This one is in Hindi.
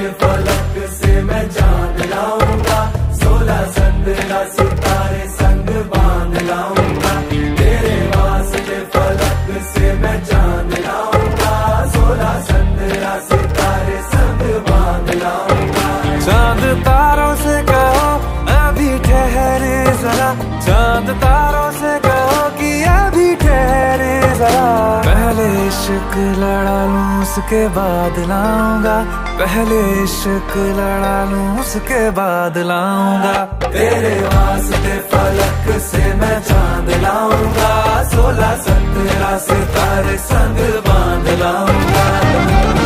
के फलक से मैं चांद लाऊंगा, 16 17 सितारे संग बांध लाऊंगा। तेरे वास्ते फलक से मैं चांद लाऊंगा, 16 17 सितारे संग बांध लाऊंगा। चांद तारों से कहो अभी ठहरे जरा, चांद तारों से कहो कि अभी ठहरे जरा। पहले इश्क लड़ा लूं उसके बाद लाऊंगा, पहले इश्क लड़ा लूं उसके बाद लाऊंगा। तेरे वास्ते फलक से मैं चांद लाऊंगा, 16 17 सितारे संग बांध लाऊंगा।